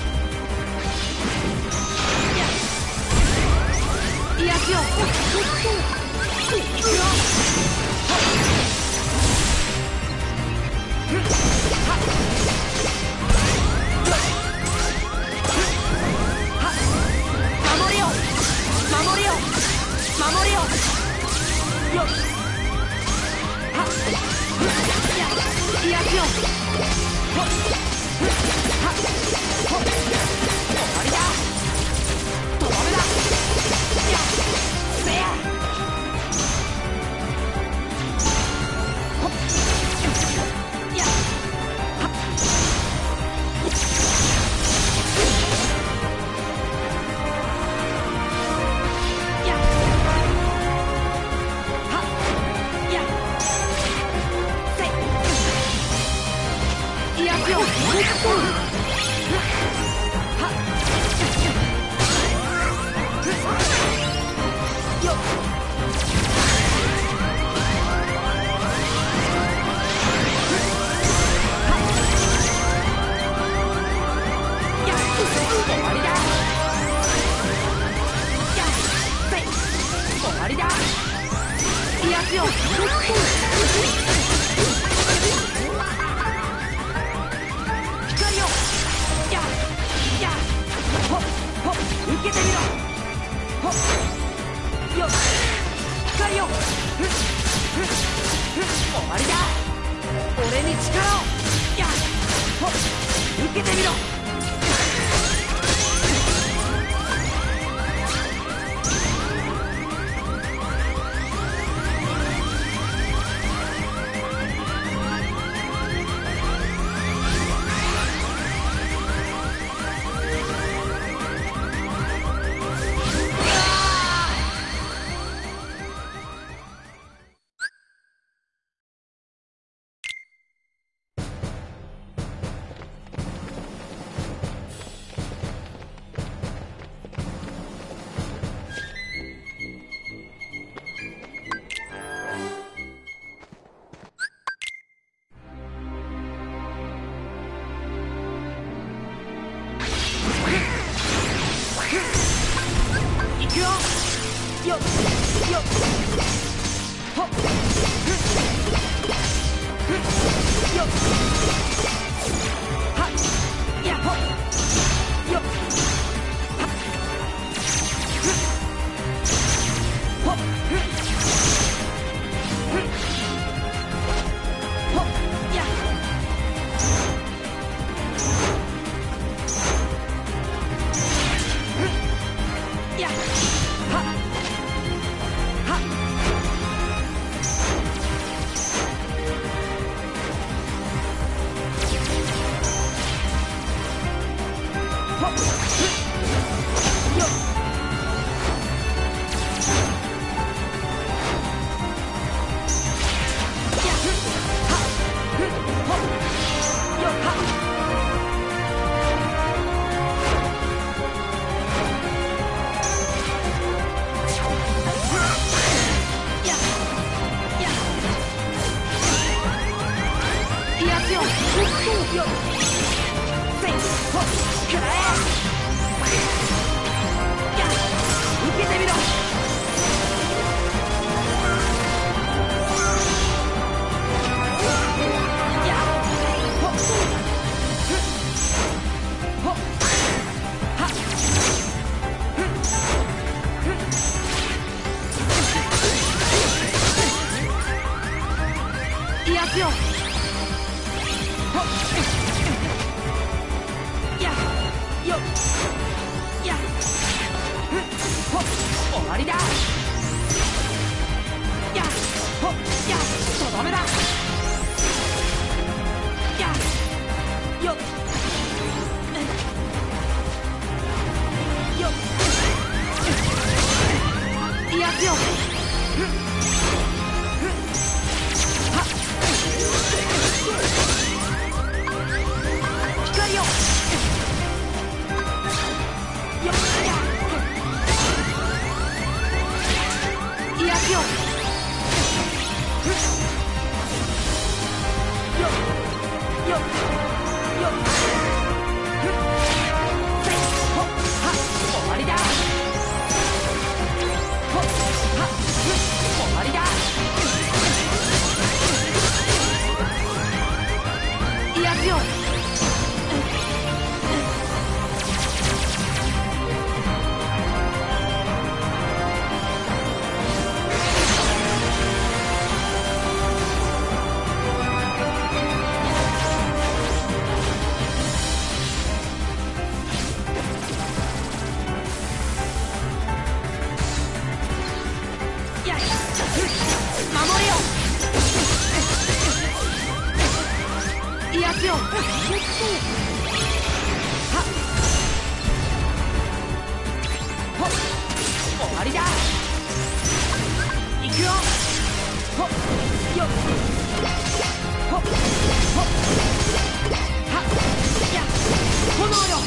Speaker 1: やいやつよ。いくよ。 やはっほっ終わりだ行くよほっよっほっほっはっや炎よ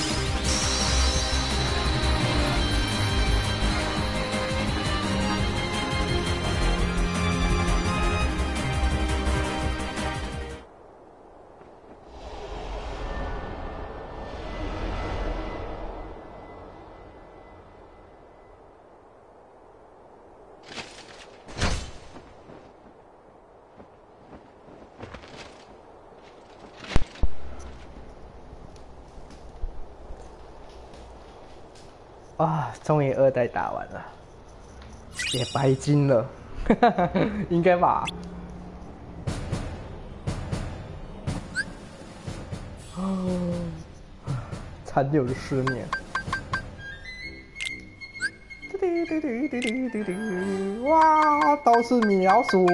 Speaker 4: 啊，终于二代打完了，也白金了，应该吧？哦，残留的思念。哇，都是米老鼠，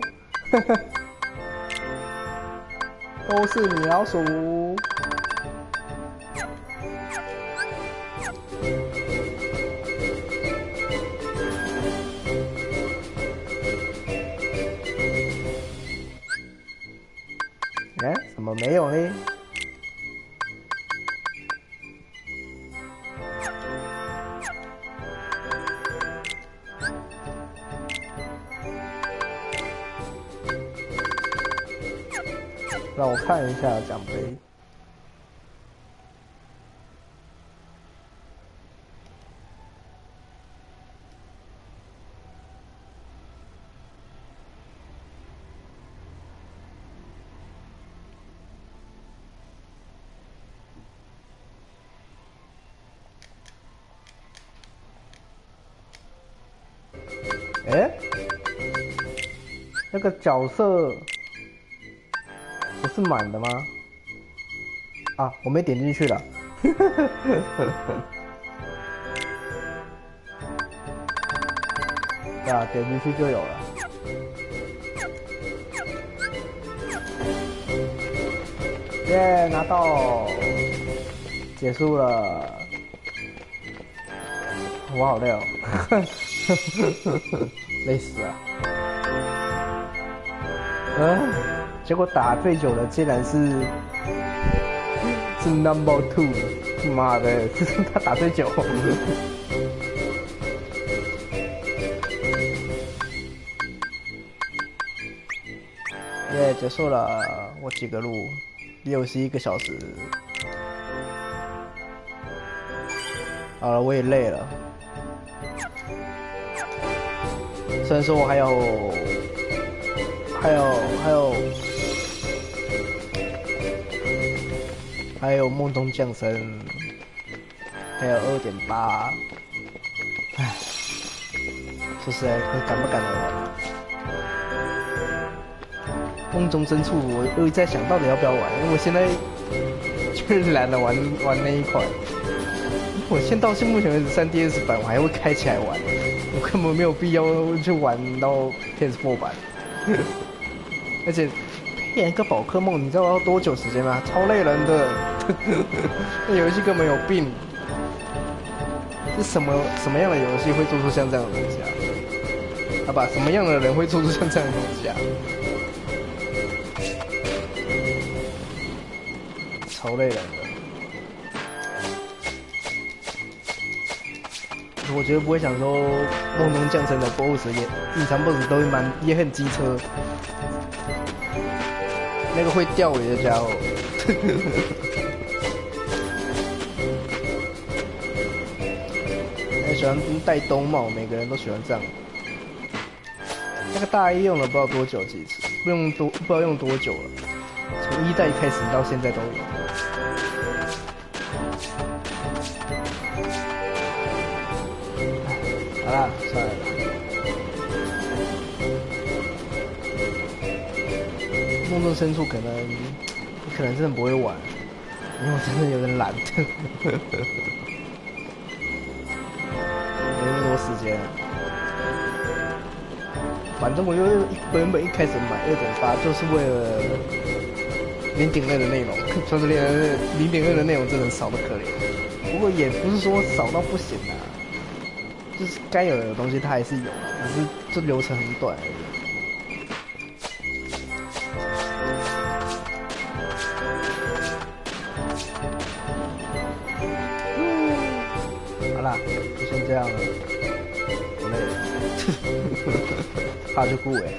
Speaker 4: 都是米老鼠。哎，怎么没有呢？让我看一下奖杯。哎，那个角色不是满的吗？啊，我没点进去了。对啊，点进去就有了。耶，拿到，结束了。我好累哦。累死了！嗯，结果打最久的竟然是是 number two， 妈的，他打最久。耶，结束了，我几个路，六十一个小时。好了，我也累了。虽然说我还有，还有，还有，还有梦中降生，还有二点八，唉，说实在，敢不敢来玩？梦中深处，我又在想到底要不要玩，因为我现在就是懒得玩玩那一款。我现到现目前为止，三 D S 版我还会开起来玩。我根本没有必要去玩到 P S 四 版，而且培养一个宝可梦，你知道要多久时间吗？超累人的，那游戏根本有病。是什么什么样的游戏会做出像这样的东西啊？好吧，什么样的人会做出像这样的东西啊？超累人的。我绝对不会想说梦中降生的 B O S S 也隐藏 B O S S 都会蛮也很机车，那个会钓鱼的家伙，很喜欢戴兜帽，每个人都喜欢这样。那个大一用了不知道多久几次，不用多不知道用多久了，从一代开始到现在都有。好啦，算了啦。梦中深处可能，我可能真的不会玩，因为我真的有点懒，没那么多时间。反正我就原本一开始买二点八，就是为了零点二的内容，传说零点二零点二的内容真的少的可怜。不过也不是说少到不行啊，就是该有的东西它还是有，只是这流程很短而已。好啦，就先这样了，我累了，怕就顾哎。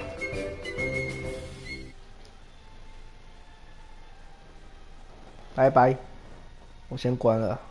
Speaker 4: 拜拜，我先关了。